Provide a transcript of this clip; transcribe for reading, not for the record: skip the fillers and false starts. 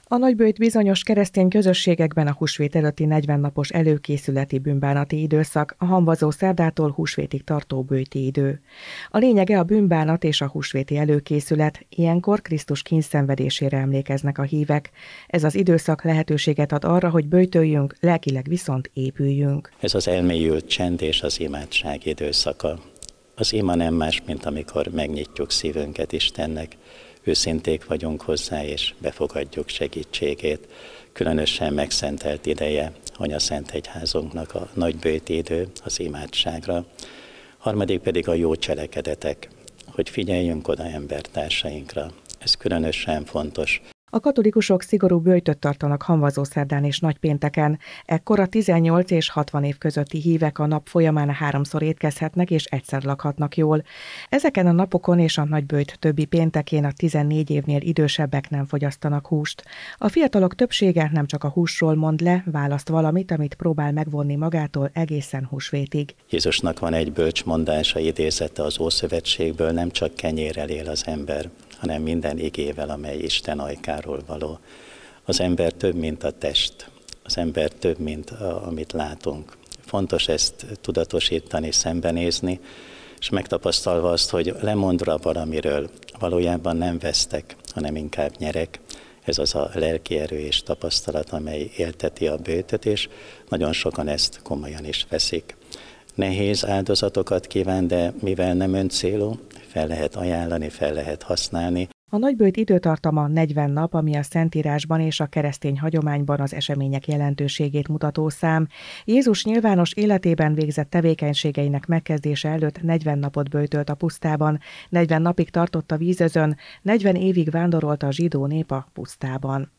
A nagybőjt bizonyos keresztény közösségekben a húsvét előtti 40 napos előkészületi bűnbánati időszak, a hamvazó szerdától húsvétig tartó bőjti idő. A lényege a bűnbánat és a húsvéti előkészület, ilyenkor Krisztus kíndszenvedésére emlékeznek a hívek. Ez az időszak lehetőséget ad arra, hogy böjtöljünk, lelkileg viszont épüljünk. Ez az elmélyült csend és az imádság időszaka. Az ima nem más, mint amikor megnyitjuk szívünket Istennek, őszinték vagyunk hozzá, és befogadjuk segítségét. Különösen megszentelt ideje Anyaszentegyházunknak a nagybőjti idő az imádságra. Harmadik pedig a jó cselekedetek, hogy figyeljünk oda embertársainkra. Ez különösen fontos. A katolikusok szigorú böjtöt tartanak hamvazószerdán és nagypénteken. Ekkor a 18 és 60 év közötti hívek a nap folyamán 3-szor étkezhetnek és egyszer lakhatnak jól. Ezeken a napokon és a nagyböjt többi péntekén a 14 évnél idősebbek nem fogyasztanak húst. A fiatalok többsége nem csak a húsról mond le, választ valamit, amit próbál megvonni magától egészen húsvétig. Jézusnak van egy bölcsmondása, idézete az Ószövetségből: nem csak kenyérrel él az ember, hanem minden igével, amely Isten ajkáról való. Az ember több, mint a test. Az ember több, mint amit látunk. Fontos ezt tudatosítani, szembenézni, és megtapasztalva azt, hogy lemondva valamiről valójában nem vesztek, hanem inkább nyerek. Ez az a lelki erő és tapasztalat, amely élteti a böjtöt, és nagyon sokan ezt komolyan is veszik. Nehéz áldozatokat kíván, de mivel nem öncélú, fel lehet ajánlani, fel lehet használni. A nagyböjt időtartama 40 nap, ami a Szentírásban és a keresztény hagyományban az események jelentőségét mutató szám. Jézus nyilvános életében végzett tevékenységeinek megkezdése előtt 40 napot böjtölt a pusztában, 40 napig tartott a vízözön, 40 évig vándorolt a zsidó nép a pusztában.